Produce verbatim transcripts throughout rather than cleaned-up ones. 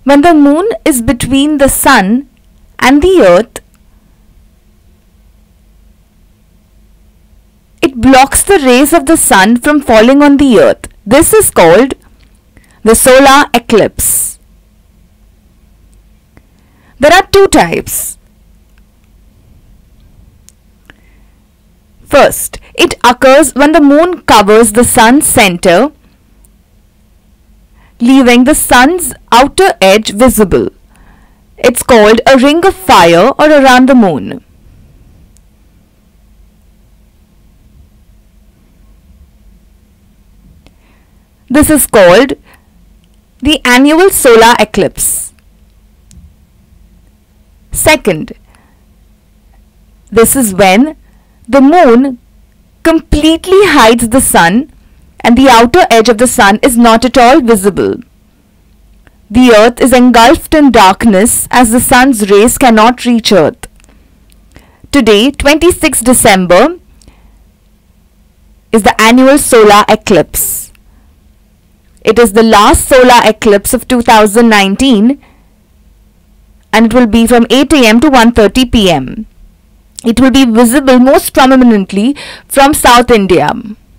When the moon is between the sun and the earth, it blocks the rays of the sun from falling on the earth. This is called the solar eclipse. There are two types. First, it occurs when the moon covers the sun's center, leaving the sun's outer edge visible. It's called a ring of fire or around the moon. This is called the annual solar eclipse. Second, this is when the moon completely hides the sun and the outer edge of the sun is not at all visible. The earth is engulfed in darkness as the sun's rays cannot reach earth. Today, twenty-sixth December, is the annual solar eclipse. It is the last solar eclipse of two thousand nineteen and it will be from eight A M to one thirty P M It will be visible most prominently from South India.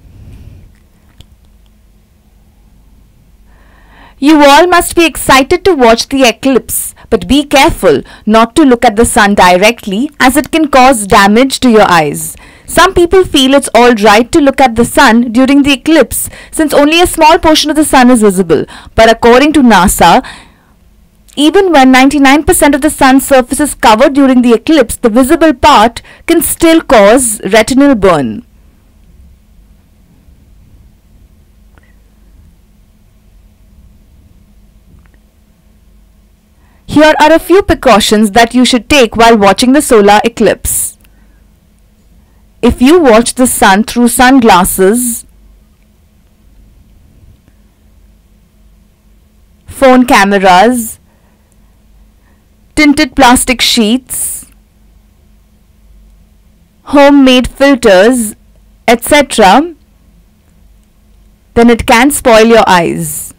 You all must be excited to watch the eclipse, but be careful not to look at the sun directly as it can cause damage to your eyes. Some people feel it's alright to look at the sun during the eclipse since only a small portion of the sun is visible. But according to NASA, even when ninety-nine percent of the sun's surface is covered during the eclipse, the visible part can still cause retinal burn. Here are a few precautions that you should take while watching the solar eclipse. If you watch the sun through sunglasses, phone cameras, tinted plastic sheets, homemade filters, et cetera, then it can spoil your eyes.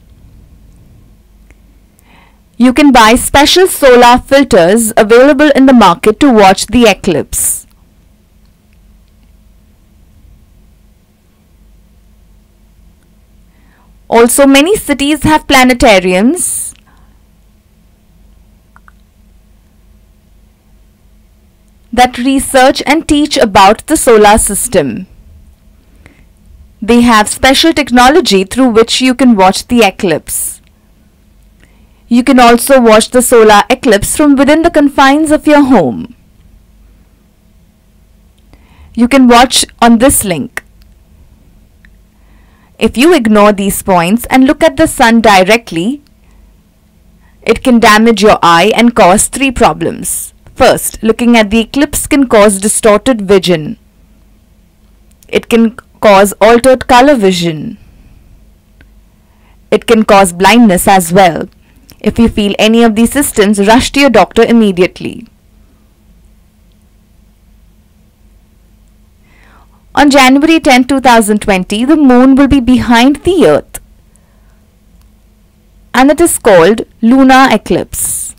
You can buy special solar filters available in the market to watch the eclipse. Also, many cities have planetariums. That research and teach about the solar system. They have special technology through which you can watch the eclipse. You can also watch the solar eclipse from within the confines of your home. You can watch on this link. If you ignore these points and look at the sun directly, it can damage your eye and cause three problems. First, looking at the eclipse can cause distorted vision. It can cause altered color vision. It can cause blindness as well. If you feel any of these symptoms, rush to your doctor immediately. On January tenth two thousand twenty, the moon will be behind the earth and it is called Lunar Eclipse.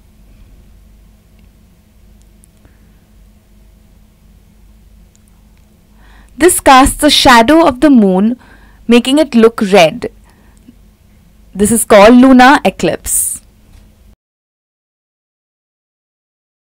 This casts a shadow of the moon, making it look red. This is called Lunar Eclipse.